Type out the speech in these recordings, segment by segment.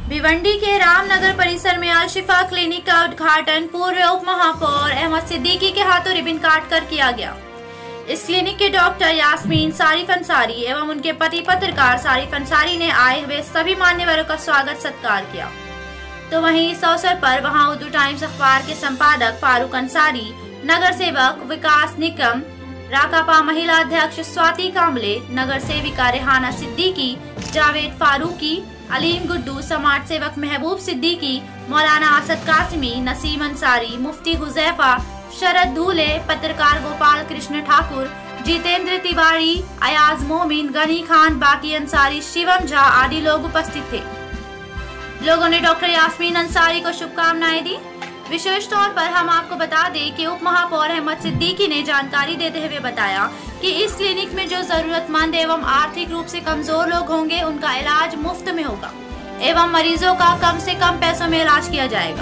भिवंडी के रामनगर परिसर में अल-शिफा क्लिनिक का उद्घाटन पूर्व उप महापौर अहमद सिद्दीकी के हाथों रिबन काट कर किया गया। इस क्लिनिक के डॉक्टर यास्मीन सारिफ अंसारी एवं उनके पति पत्रकार सारिफ अंसारी ने आए हुए सभी मान्यवरों का स्वागत सत्कार किया। तो वहीं इस अवसर पर वहां उर्दू टाइम्स अखबार के संपादक फारूक अंसारी, नगर सेवक विकास निकम, राकापा महिला अध्यक्ष स्वाति कामले, नगर सेविका रेहाना सिद्दीकी, जावेद फारूकी, अलीम गुड्डू, समाज सेवक महबूब सिद्दीकी, मौलाना असद कासिमी, नसीम अंसारी, मुफ्ती हुजैफा, शरद धूले, पत्रकार गोपाल कृष्ण ठाकुर, जितेंद्र तिवारी, अयाज मोमिन, गनी खान, बाकी अंसारी, शिवम झा आदि लोग उपस्थित थे। लोगों ने डॉक्टर यास्मीन अंसारी को शुभकामनाएं दी। विशेष तौर पर हम आपको बता दें कि उप महापौर अहमद सिद्दीकी ने जानकारी देते हुए बताया कि इस क्लिनिक में जो जरूरतमंद एवं आर्थिक रूप से कमजोर लोग होंगे उनका इलाज मुफ्त में होगा एवं मरीजों का कम से कम पैसों में इलाज किया जाएगा।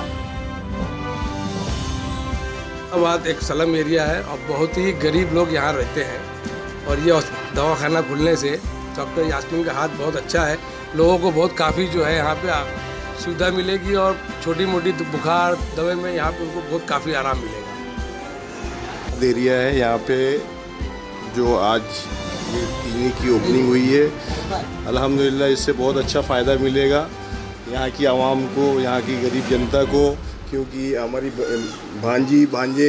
अब एक स्लम एरिया है और बहुत ही गरीब लोग यहाँ रहते हैं और ये दवाखाना खुलने से डॉक्टर यास्मीन का हाथ बहुत अच्छा है। लोगों को बहुत काफ़ी जो है यहाँ पे सुविधा मिलेगी और छोटी मोटी बुखार दवाई में यहाँ पे उनको बहुत काफ़ी आराम मिलेगा। एरिया है यहाँ पे जो आज ये क्लिनिक की ओपनिंग हुई है, अल्हम्दुलिल्लाह इससे बहुत अच्छा फ़ायदा मिलेगा यहाँ की आवाम को, यहाँ की गरीब जनता को, क्योंकि हमारी भांजे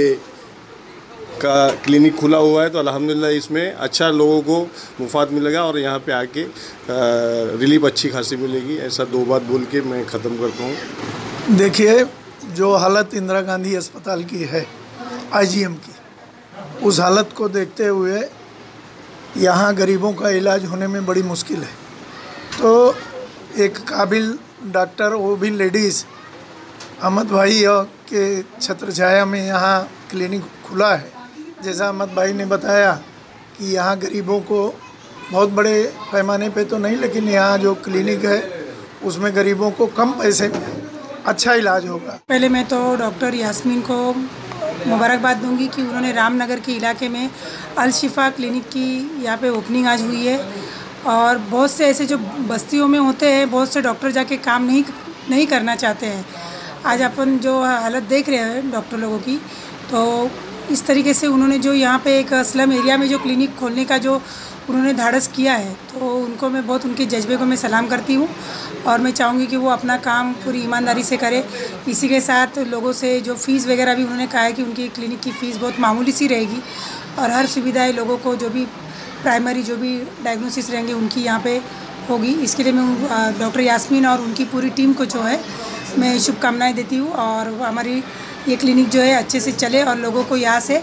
का क्लिनिक खुला हुआ है तो अल्हम्दुलिल्लाह इसमें अच्छा लोगों को मुफात मिलेगा और यहाँ पे आके रिलीफ अच्छी खासी मिलेगी। ऐसा दो बात बोल के मैं ख़त्म करता हूँ। देखिए, जो हालत इंदिरा गांधी अस्पताल की है आईजीएम की, उस हालत को देखते हुए यहाँ गरीबों का इलाज होने में बड़ी मुश्किल है। तो एक काबिल डॉक्टर, वो भी लेडीज़, अहमद भाई के छत्र छाया में यहाँ क्लिनिक खुला है। जैसा अहमद भाई ने बताया कि यहाँ गरीबों को बहुत बड़े पैमाने पे तो नहीं, लेकिन यहाँ जो क्लिनिक है उसमें गरीबों को कम पैसे में अच्छा इलाज होगा। पहले मैं तो डॉक्टर यास्मीन को मुबारकबाद दूंगी कि उन्होंने रामनगर के इलाके में अल-शिफा क्लिनिक की यहाँ पे ओपनिंग आज हुई है। और बहुत से ऐसे जो बस्तियों में होते हैं, बहुत से डॉक्टर जाके काम नहीं करना चाहते हैं। आज अपन जो हालत देख रहे हैं डॉक्टर लोगों की, तो इस तरीके से उन्होंने जो यहाँ पे एक स्लम एरिया में जो क्लिनिक खोलने का जो उन्होंने धाड़स किया है, तो उनको मैं बहुत, उनके जज्बे को मैं सलाम करती हूँ और मैं चाहूँगी कि वो अपना काम पूरी ईमानदारी से करे। इसी के साथ लोगों से जो फ़ीस वगैरह भी उन्होंने कहा है कि उनकी क्लिनिक की फ़ीस बहुत मामूली सी रहेगी और हर सुविधाएँ लोगों को, जो भी प्राइमरी जो भी डायग्नोसिस रहेंगे उनकी यहाँ पर होगी। इसके लिए मैं डॉक्टर यास्मीन और उनकी पूरी टीम को जो है मैं शुभकामनाएँ देती हूँ और हमारी ये क्लिनिक जो है अच्छे से चले और लोगों को यहाँ से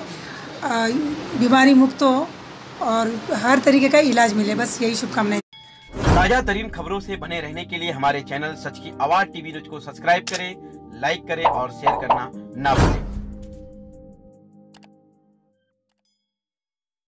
बीमारी मुक्त हो और हर तरीके का इलाज मिले, बस यही शुभकामनाएं। ताजा तरीन खबरों से बने रहने के लिए हमारे चैनल सच की आवाज़ टीवी न्यूज़ को सब्सक्राइब करें, लाइक करें और शेयर करना ना भूलें।